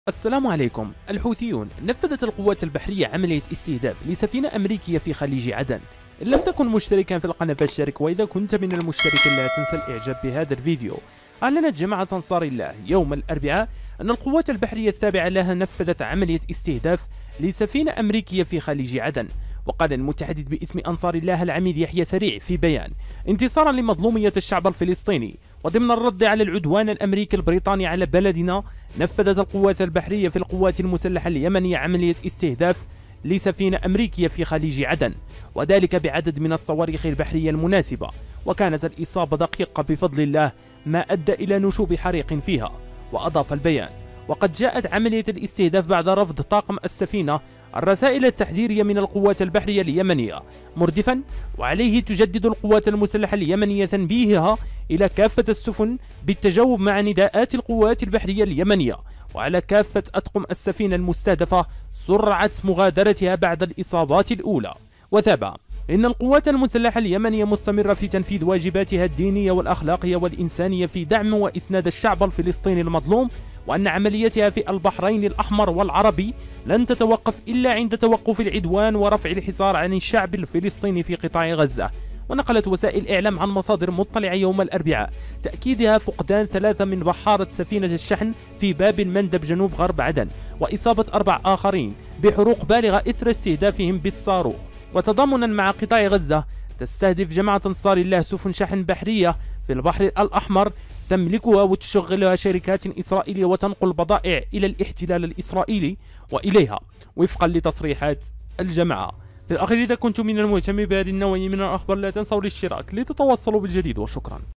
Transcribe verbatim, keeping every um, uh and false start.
السلام عليكم. الحوثيون نفذت القوات البحرية عملية استهداف لسفينة أمريكية في خليج عدن. إن لم تكن مشتركا في القناة فاشترك، وإذا كنت من المشتركين لا تنسى الإعجاب بهذا الفيديو. أعلنت جماعة أنصار الله يوم الأربعاء أن القوات البحرية التابعة لها نفذت عملية استهداف لسفينة أمريكية في خليج عدن. وقال المتحدث باسم أنصار الله العميد يحيى سريع في بيان: انتصارا لمظلومية الشعب الفلسطيني وضمن الرد على العدوان الأمريكي البريطاني على بلدنا، نفذت القوات البحرية في القوات المسلحة اليمنية عملية استهداف لسفينة أمريكية في خليج عدن، وذلك بعدد من الصواريخ البحرية المناسبة، وكانت الإصابة دقيقة بفضل الله ما أدى إلى نشوب حريق فيها. وأضاف البيان: وقد جاءت عملية الاستهداف بعد رفض طاقم السفينة الرسائل التحذيرية من القوات البحرية اليمنية، مردفا: وعليه تجدد القوات المسلحة اليمنية تنبيهها إلى كافة السفن بالتجاوب مع نداءات القوات البحرية اليمنية، وعلى كافة أطقم السفينة المستهدفة سرعة مغادرتها بعد الإصابات الأولى. وتابع: إن القوات المسلحة اليمنية مستمرة في تنفيذ واجباتها الدينية والأخلاقية والإنسانية في دعم وإسناد الشعب الفلسطيني المظلوم، وأن عمليتها في البحرين الأحمر والعربي لن تتوقف إلا عند توقف العدوان ورفع الحصار عن الشعب الفلسطيني في قطاع غزة. ونقلت وسائل إعلام عن مصادر مطلعة يوم الأربعاء تأكيدها فقدان ثلاثة من بحارة سفينة الشحن في باب المندب جنوب غرب عدن، وإصابة أربع آخرين بحروق بالغة إثر استهدافهم بالصاروخ. وتضامنا مع قطاع غزة، تستهدف جماعة أنصار الله سفن شحن بحرية في البحر الأحمر تملكها وتشغلها شركات إسرائيلية وتنقل بضائع إلى الاحتلال الإسرائيلي وإليها، وفقا لتصريحات الجماعة. في الأخير، إذا كنتم من المهتمين بهذه النوعية من الأخبار لا تنسوا الاشتراك لتتوصلوا بالجديد، وشكرا.